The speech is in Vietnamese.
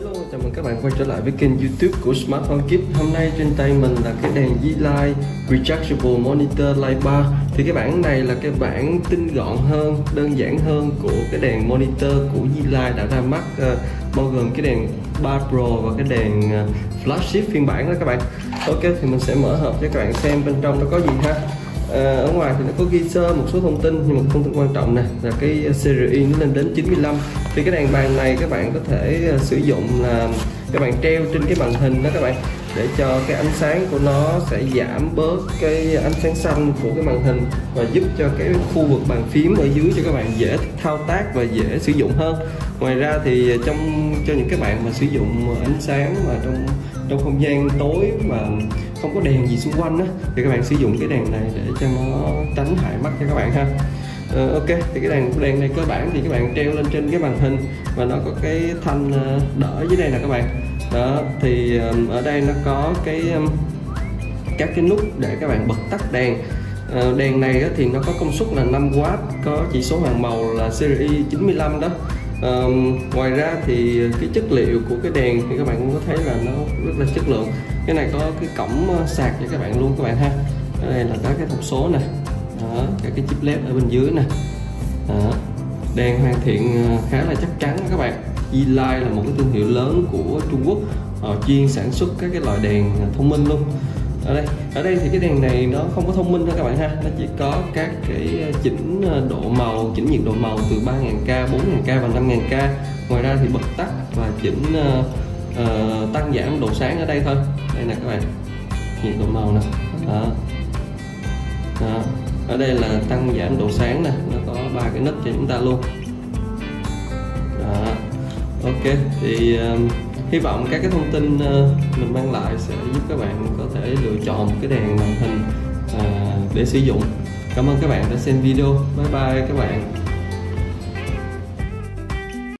Hello, chào mừng các bạn quay trở lại với kênh YouTube của Smart Home Kit. Hôm nay trên tay mình là cái đèn Zilight Rechargeable Monitor Light Bar. Thì cái bản này là cái bản tinh gọn hơn, đơn giản hơn của cái đèn monitor của Zilight đã ra mắt, bao gồm cái đèn Bar Pro và cái đèn flagship phiên bản đó các bạn. Ok, thì mình sẽ mở hộp cho các bạn xem bên trong nó có gì ha. Ở ngoài thì nó có ghi sơ một số thông tin, nhưng mà thông tin quan trọng nè là cái series nó lên đến 95. Thì cái đèn bàn này các bạn có thể sử dụng là các bạn treo trên cái màn hình đó các bạn, để cho cái ánh sáng của nó sẽ giảm bớt cái ánh sáng xanh của cái màn hình và giúp cho cái khu vực bàn phím ở dưới cho các bạn dễ thao tác và dễ sử dụng hơn. Ngoài ra thì cho những cái bạn mà sử dụng ánh sáng mà trong không gian tối mà không có đèn gì xung quanh á, thì các bạn sử dụng cái đèn này để cho nó tránh hại mắt cho các bạn ha. Ok, thì cái đèn này cơ bản thì các bạn treo lên trên cái màn hình và nó có cái thanh đỡ dưới đây nè các bạn. Đó, thì ở đây nó có các cái nút để các bạn bật tắt đèn. Đèn này thì nó có công suất là 5W, có chỉ số hoàng màu là series 95 đó. Ngoài ra thì cái chất liệu của cái đèn thì các bạn cũng có thấy là nó rất là chất lượng. Cái này có cái cổng sạc cho các bạn luôn các bạn ha. Ở đây là có cái thông số nè, đó, cái chip led ở bên dưới nè. Đó, đèn hoàn thiện khá là chắc chắn các bạn. Zilight là một cái thương hiệu lớn của Trung Quốc, họ chuyên sản xuất các cái loại đèn thông minh luôn. Ở đây thì cái đèn này nó không có thông minh thôi các bạn ha, nó chỉ có các cái chỉnh độ màu, chỉnh nhiệt độ màu từ 3000K, 4000K và 5000K. Ngoài ra thì bật tắt và chỉnh tăng giảm độ sáng ở đây thôi. Đây nè các bạn, nhiệt độ màu nè. Đó. Đó. Ở đây là tăng giảm độ sáng nè, nó có 3 cái nấc cho chúng ta luôn. Đó. Ok, thì hy vọng các cái thông tin mình mang lại sẽ giúp các bạn có thể lựa chọn một cái đèn màn hình để sử dụng. Cảm ơn các bạn đã xem video. Bye bye các bạn.